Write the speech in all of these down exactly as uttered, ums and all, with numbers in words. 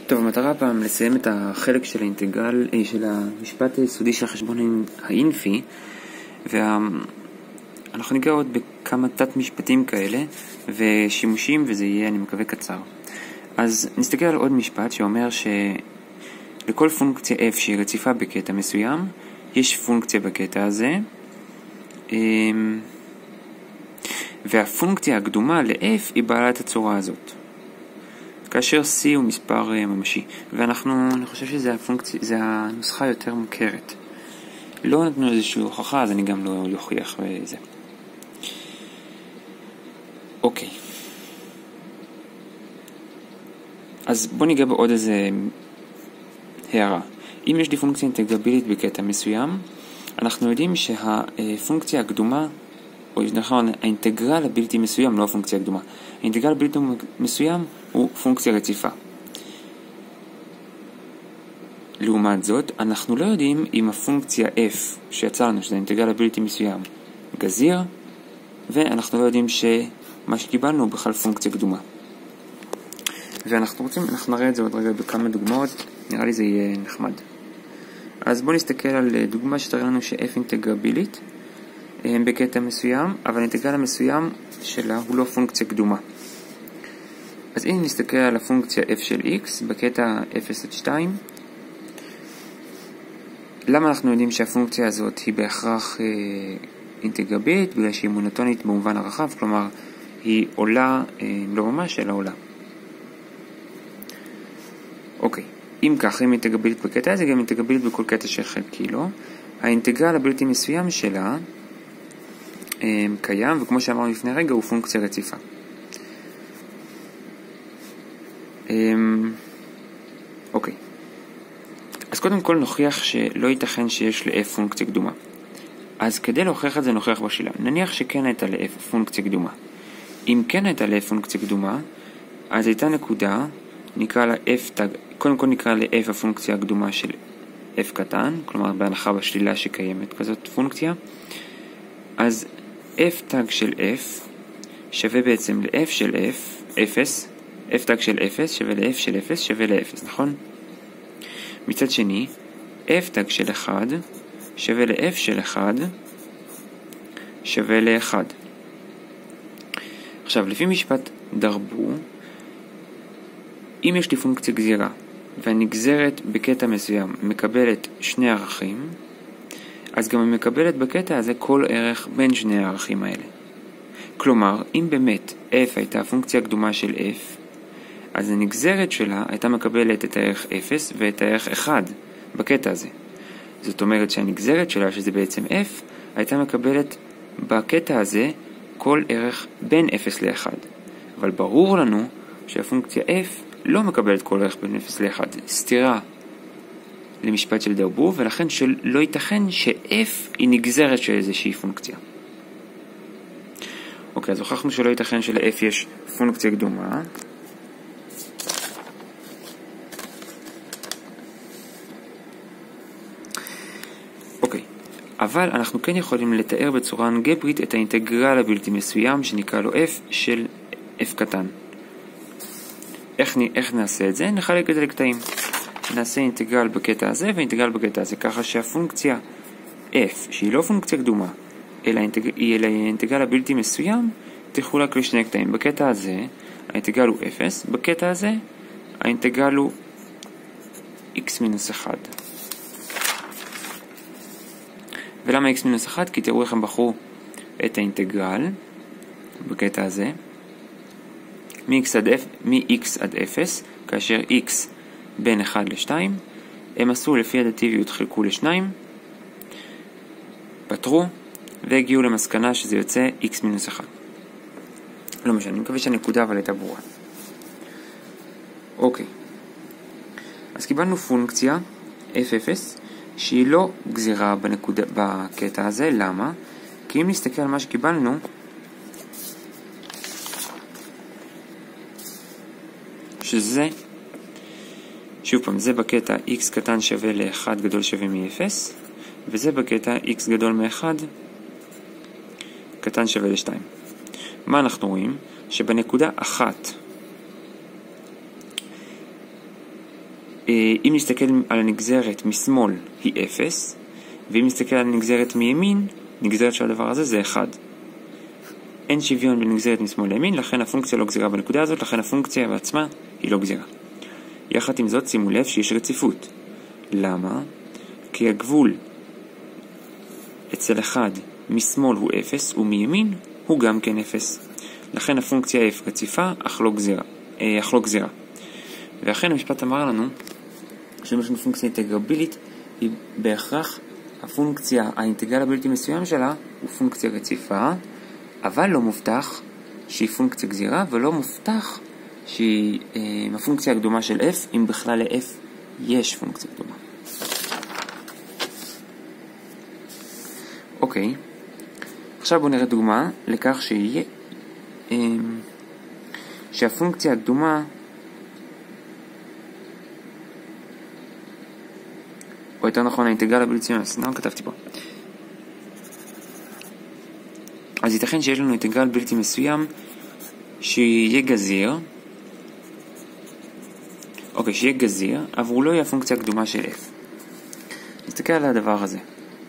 טוב, המטרה פעם לסיים את החלק של האינטגרל, של המשפט היסודי של החשבון האינפי, ואנחנו ניגע עוד בכמה תת משפטים כאלה ושימושים, וזה יהיה, אני מקווה, קצר. אז נסתכל על עוד משפט שאומר שלכל פונקציה f שהיא רציפה בקטע מסוים, יש פונקציה בקטע הזה, והפונקציה הקדומה ל-f היא בעלת הצורה הזאת. כאשר c הוא מספר ממשי, ואנחנו, אני חושב שזה הפונקציה, זה הנוסחה יותר מוכרת. לא נתנו איזושהי הוכחה, אז אני גם לא אוכיח בזה. אוקיי. אז בוא ניגע בעוד איזה הערה. אם יש לי פונקציה אינטגרבילית בקטע מסוים, אנחנו יודעים שהפונקציה הקדומה, או נכון, האינטגרל הבלתי מסוים, לא הפונקציה הקדומה. האינטגרל הבלתי מסוים הוא פונקציה רציפה. לעומת זאת, אנחנו לא יודעים אם הפונקציה f שיצא לנו, שזה האינטגרל הבלתי מסוים, גזיר, ואנחנו לא יודעים שמה שקיבלנו הוא בכלל פונקציה קדומה. ואנחנו רוצים, אנחנו נראה את זה עוד רגע בכמה דוגמאות, נראה לי זה יהיה נחמד. אז בואו נסתכל על דוגמה שתראה לנו ש-f אינטגרבילית בקטע מסוים, אבל האינטגרל המסוים שלה הוא לא פונקציה קדומה. אז אם נסתכל על הפונקציה f של x בקטע אפס עד שתיים, למה אנחנו יודעים שהפונקציה הזאת היא בהכרח אה, אינטגרבילית? בגלל שהיא מונוטונית במובן הרחב, כלומר היא עולה, אה, לא ממש, אלא עולה. אוקיי, אם כך, אם אינטגרבילית בקטע הזה, גם אינטגרבילית בכל קטע של חלקי לו. האינטגרל הבלתי מסוים שלה אה, קיים, וכמו שאמרנו לפני רגע, הוא פונקציה רציפה. אה, אוקיי. אז קודם כל נוכיח שלא ייתכן שיש ל-f פונקציה קדומה. אז כדי להוכיח את זה נוכיח בשאלה. נניח שכן הייתה ל-f פונקציה קדומה. אם כן הייתה ל-f פונקציה קדומה, אז הייתה נקודה, נקרא לה f תג, קודם כל נקרא ל-f הפונקציה הקדומה של f קטן, כלומר בהנחה בשלילה שקיימת כזאת פונקציה. אז f תג של f שווה בעצם ל-f של f, אפס, f תג של אפס שווה ל-f של אפס שווה ל-אפס, נכון? מצד שני, f תג של אחד שווה ל-f של אחד שווה ל-אחד. עכשיו, לפי משפט דרבו, אם יש לי פונקציה גזירה, והנגזרת בקטע מסוים מקבלת שני ערכים, אז גם היא מקבלת בקטע הזה כל ערך בין שני הערכים האלה. כלומר, אם באמת f הייתה פונקציה קדומה של f, אז הנגזרת שלה הייתה מקבלת את הערך אפס ואת הערך אחד בקטע הזה. זאת אומרת שהנגזרת שלה, שזה בעצם f, הייתה מקבלת בקטע הזה כל ערך בין אפס ל-אחד. אבל ברור לנו שהפונקציה f לא מקבלת כל ערך בין אפס ל-אחד. סתירה למשפט של דרבו, ולכן שלא ייתכן ש-f היא נגזרת של איזושהי פונקציה. אוקיי, אז הוכחנו שלא ייתכן של-f יש פונקציה קדומה. אבל אנחנו כן יכולים לתאר בצורה אלגברית את האינטגרל הבלתי מסוים שנקרא לו f של f קטן. איך, איך נעשה את זה? נחלק את זה לקטעים. נעשה אינטגרל בקטע הזה ואינטגרל בקטע הזה, ככה שהפונקציה f, שהיא לא פונקציה קדומה, אלא היא האינטגרל הבלתי מסוים, תחולק לשני קטעים. בקטע הזה האינטגרל הוא אפס, בקטע הזה האינטגרל הוא x מינוס אחד. ולמה x מינוס אחד? כי תראו איך הם בחרו את האינטגרל בקטע הזה מ-x עד, מ-x עד אפס, כאשר x בין אחד ל-שתיים, הם עשו לפי אדטיביות חלקו ל-שניים, פתרו, והגיעו למסקנה שזה יוצא x מינוס אחד. לא משנה, אני מקווה שהנקודה אבל הייתה ברורה. אוקיי. אז קיבלנו פונקציה f אפס, שהיא לא גזירה בנקודה, בקטע הזה. למה? כי אם נסתכל על מה שקיבלנו, שזה, שוב פעם, זה בקטע x קטן שווה ל-אחד גדול שווה מ-אפס, וזה בקטע x גדול מ-אחד קטן שווה ל-שתיים. מה אנחנו רואים? שבנקודה אחת אם נסתכל על הנגזרת משמאל היא אפס, ואם נסתכל על הנגזרת מימין, נגזרת של הדבר הזה זה אחד. אין שוויון בין נגזרת משמאל לימין, לכן הפונקציה לא גזירה בנקודה הזאת, לכן הפונקציה בעצמה היא לא גזירה. יחד עם זאת, שימו לב שיש רציפות. למה? כי הגבול אצל אחד משמאל הוא אפס, ומימין הוא גם כן אפס. לכן הפונקציה f רציפה, אך לא גזירה. אה, אך לא גזירה. ואכן המשפט אמר לנו, שאם יש לנו פונקציה אינטגרבילית, היא בהכרח הפונקציה, האינטגרל הבלתי מסוים שלה, הוא פונקציה רציפה, אבל לא מובטח שהיא פונקציה גזירה, ולא מובטח שהיא אה, הפונקציה הקדומה של f, אם בכלל ל-f יש פונקציה קדומה. אוקיי, עכשיו בואו נראה דוגמה לכך שיהיה, אה, שהפונקציה הקדומה, או יותר נכון האינטגרל הבלתי מסוים, לא כתבתי פה. אז ייתכן שיש לנו אינטגרל בלתי מסוים שיהיה גזיר, אוקיי, שיהיה גזיר, אבל הוא לא יהיה הפונקציה הקדומה של f. נסתכל על הדבר הזה.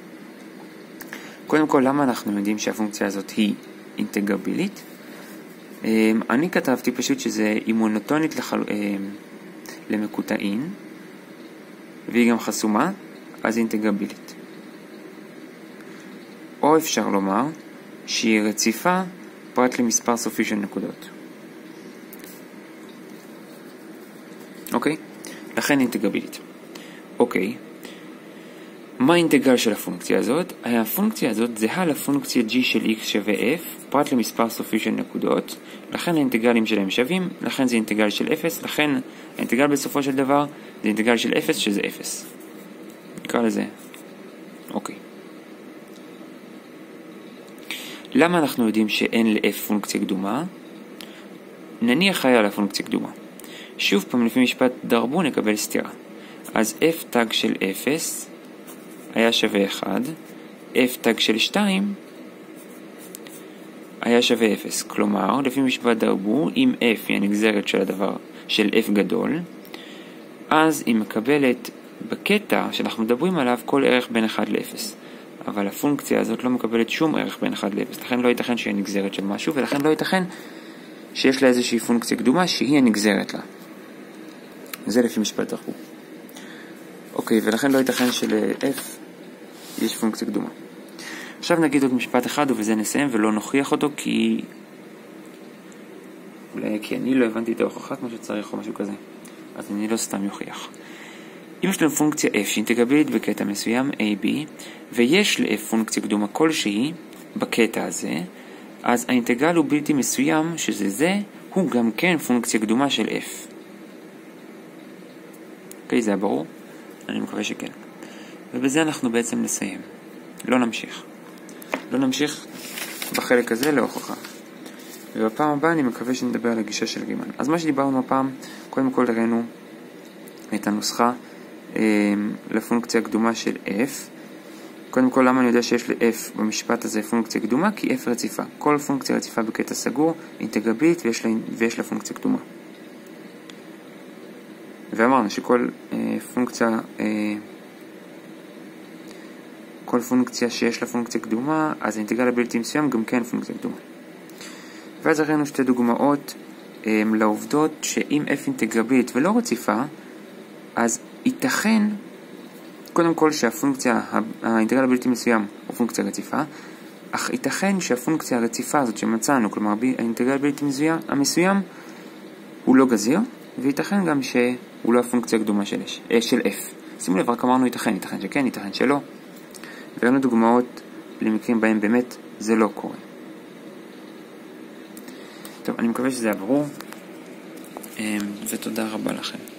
קודם כל, למה אנחנו יודעים שהפונקציה הזאת היא אינטגרבילית? אני כתבתי פשוט שזה היא מונוטונית לחל... למקוטעין, והיא גם חסומה, אז היא אינטגרבילית. או אפשר לומר שהיא רציפה פרט למספר סופי של נקודות. אוקיי? לכן אינטגרבילית. אוקיי. מה האינטגרל של הפונקציה הזאת? הפונקציה הזאת זהה לפונקציה g של x שווה f, פרט למספר סופי של נקודות, לכן האינטגרלים שלהם שווים, לכן זה אינטגרל של אפס, לכן האינטגרל בסופו של דבר זה אינטגרל של אפס שזה אפס. נקרא לזה. אוקיי. למה אנחנו יודעים שאין ל-f פונקציה קדומה? נניח היה לה פונקציה קדומה. שוב פעם לפי משפט דרבו נקבל סתירה. אז f תג של אפס היה שווה אחד, f תג של שתיים היה שווה אפס. כלומר, לפי משפט דרבו, אם f היא הנגזרת של הדבר של f גדול, אז היא מקבלת בקטע שאנחנו מדברים עליו כל ערך בין אחד ל-אפס. אבל הפונקציה הזאת לא מקבלת שום ערך בין אחד ל-אפס. לכן לא ייתכן שהיא נגזרת של משהו, ולכן לא ייתכן שיש לה איזושהי פונקציה קדומה שהיא הנגזרת לה. זה לפי משפט דרבו. אוקיי, ולכן לא ייתכן של-f יש פונקציה קדומה. עכשיו נגיד עוד משפט אחד ובזה נסיים ולא נוכיח אותו כי אולי כי אני לא הבנתי את ההוכחה כמו שצריך או משהו כזה, אז אני לא סתם יוכיח. אם יש לנו פונקציה f שאינטגרבילית בקטע מסוים a b ויש ל-f פונקציה קדומה כלשהי בקטע הזה, אז האינטגרל הוא בלתי מסוים שזה זה, הוא גם כן פונקציה קדומה של f. אוקיי, זה היה ברור? אני מקווה שכן. ובזה אנחנו בעצם נסיים. לא נמשיך. לא נמשיך בחלק הזה להוכחה. ובפעם הבאה אני מקווה שנדבר על הגישה של רימן. אז מה שדיברנו הפעם, קודם כל הראינו את הנוסחה אה, לפונקציה קדומה של f. קודם כל, למה אני יודע שיש ל-f במשפט הזה פונקציה קדומה? כי f רציפה. כל פונקציה רציפה בקטע סגור, אינטגרבילית ויש לה, ויש לה פונקציה קדומה. ואמרנו שכל אה, פונקציה אה, כל פונקציה שיש לה פונקציה קדומה, אז האינטגרל הבלתי מסוים גם כן פונקציה קדומה. ואז ראינו שתי דוגמאות אה, לעובדות שאם f אינטגרבילית ולא רציפה, אז ייתכן קודם כל שהפונקציה, האינטגרל הבלתי מסוים הוא פונקציה רציפה, אך ייתכן שהפונקציה הרציפה הזאת שמצאנו, כלומר האינטגרל הבלתי המסוים, הוא לא גזיר, וייתכן גם שהוא לא הפונקציה הקדומה של, של f. שימו לב, רק אמרנו ייתכן, ייתכן שכן, ייתכן שלא. וראינו דוגמאות למקרים בהם באמת זה לא קורה. טוב, אני מקווה שזה היה ברור, ותודה רבה לכם.